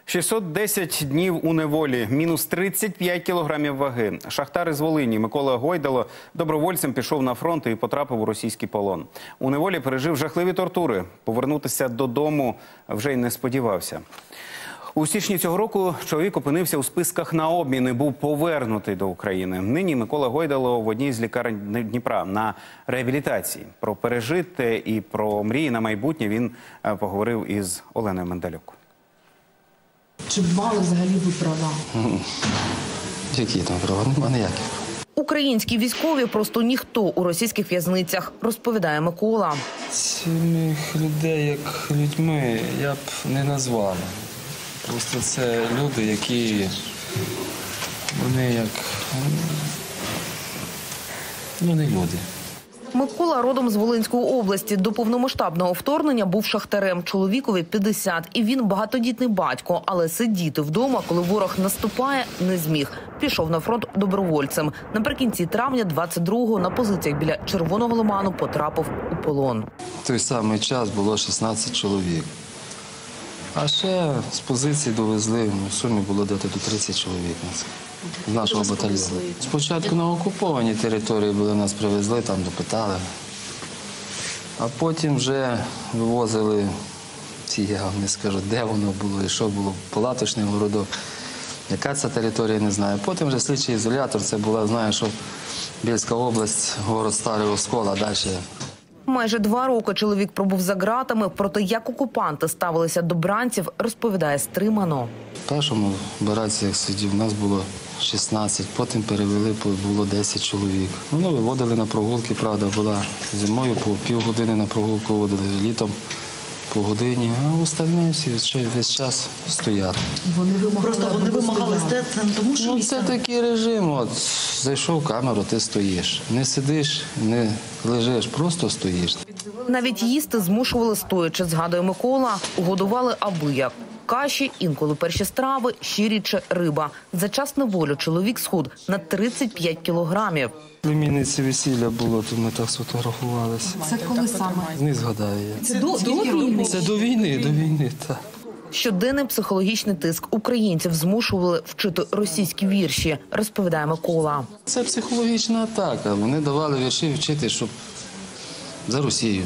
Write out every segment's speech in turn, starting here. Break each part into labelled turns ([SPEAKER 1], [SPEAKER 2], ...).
[SPEAKER 1] 610 днів у неволі, мінус 35 кілограмів ваги. Шахтар із Волині Микола Гойдало добровольцем пішов на фронт і потрапив у російський полон. У неволі пережив жахливі тортури. Повернутися додому вже й не сподівався. У січні цього року чоловік опинився у списках на обмін і був повернутий до України. Нині Микола Гойдало в одній з лікарень Дніпра на реабілітації. Про пережите і про мрії на майбутнє він поговорив із Оленою Мендалюк.
[SPEAKER 2] Чи мали взагалі ви права?
[SPEAKER 3] Які там права? Нема ніяких.
[SPEAKER 2] Українські військові просто ніхто у російських в'язницях, розповідає Микола.
[SPEAKER 3] Цих людей як людьми я б не назвав. Просто це люди, які, вони як, не люди.
[SPEAKER 2] Микола родом з Волинської області. До повномасштабного вторгнення був шахтарем. Чоловікові 50, і він багатодітний батько. Але сидіти вдома, коли ворог наступає, не зміг. Пішов на фронт добровольцем. Наприкінці травня 22-го на позиціях біля Червоного лиману потрапив у полон.
[SPEAKER 3] В той самий час було 16 чоловік. А ще з позиції довезли, в сумі було десь до 30 чоловік з нашого батальйону. Спочатку на окупованій території були, нас привезли, там допитали. А потім вже вивозили, я вам не скажу, де воно було і що було, палаточний городок. Яка це територія, не знаю. Потім вже слідчий ізолятор, це була, знаю, що Бєльська область, город Старий Оскол, а далі.
[SPEAKER 2] Майже 2 роки чоловік пробув за ґратами, проте як окупанти ставилися до бранців, розповідає стримано.
[SPEAKER 3] В першому бараці, як сидів, у нас було 16, потім перевели, було 10 чоловік. Ну, виводили на прогулки, правда, була зимою по півгодини на прогулку виводили, літом по годині, а остальні всі весь час стоять.
[SPEAKER 4] Вони вимагали стати, тому що
[SPEAKER 3] це такий режим, от, зайшов в камеру, ти стоїш. Не сидиш, не лежиш, просто стоїш.
[SPEAKER 2] Навіть їсти змушували стоячи, згадує Микола. Годували аби як. Каші, інколи перші страви, ще рідше риба. За час неволі чоловік схуд на 35 кілограмів.
[SPEAKER 3] Племінниці весілля було, то ми так сфотографувалися.
[SPEAKER 2] Це коли саме?
[SPEAKER 3] Не згадаю я.
[SPEAKER 2] Це до війни?
[SPEAKER 3] Це до війни, так.
[SPEAKER 2] Щоденний психологічний тиск. Українців змушували вчити російські вірші, розповідає Микола.
[SPEAKER 3] Це психологічна атака. Вони давали вірші вчити, щоб за Росію,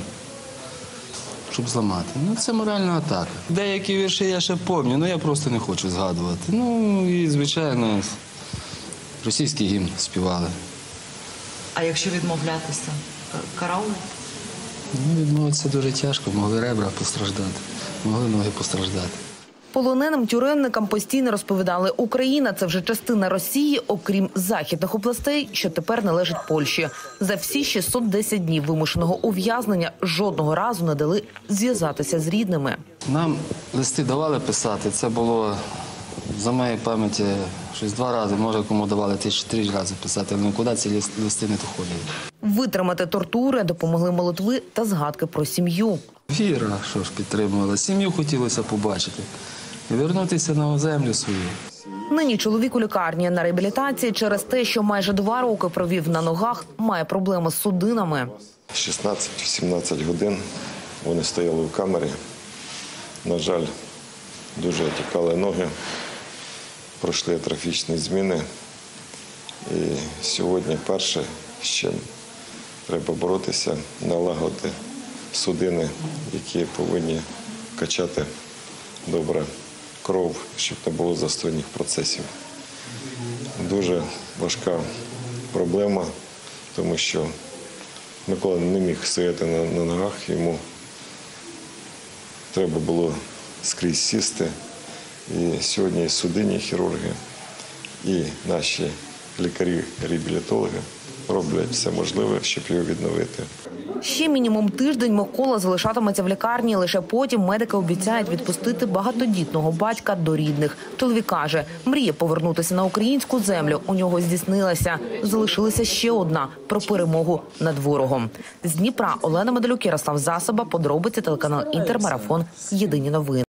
[SPEAKER 3] щоб зламати. Це моральна атака. Деякі вірші я ще пам'ятаю, я просто не хочу згадувати. І, звичайно, російський гімн співали.
[SPEAKER 4] А якщо відмовлятися, карали?
[SPEAKER 3] Відмовитися дуже тяжко, могли ребра постраждати, могли ноги постраждати.
[SPEAKER 2] Полоненим тюремникам постійно розповідали, Україна – це вже частина Росії, окрім західних областей, що тепер належить Польщі. За всі 610 днів вимушеного ув'язнення жодного разу не дали зв'язатися з рідними.
[SPEAKER 3] Нам листи давали писати, це було, за моєю пам'яті, щось 2 рази, може кому давали 3 рази писати, але нікуди ці листи не доходили.
[SPEAKER 2] Витримати тортури допомогли молитви та згадки про сім'ю.
[SPEAKER 3] Віра, що ж підтримувала, сім'ю хотілося побачити і повернутися на землю свою.
[SPEAKER 2] Нині чоловік у лікарні на реабілітації через те, що майже 2 роки провів на ногах, має проблеми з судинами.
[SPEAKER 5] 16-17 годин вони стояли в камері. На жаль, дуже тікали ноги, пройшли атрофічні зміни. І сьогодні перше, з чим треба боротися, налагодити судини, які повинні качати добре кров, щоб не було застойних процесів. Дуже важка проблема, тому що Микола не міг стояти на ногах, йому треба було скрізь сісти. І сьогодні і судинні хірурги, і наші лікарі-реабілітологи роблять все можливе, щоб його відновити.
[SPEAKER 2] Ще мінімум тиждень Микола залишатиметься в лікарні, лише потім медики обіцяють відпустити багатодітного батька до рідних. Чоловік каже, мрія повернутися на українську землю у нього здійснилася. Залишилася ще одна – про перемогу над ворогом. З Дніпра Олена Мендалюк, Ярослав Засоба, подробиці, телеканал «Інтермарафон». Єдині новини.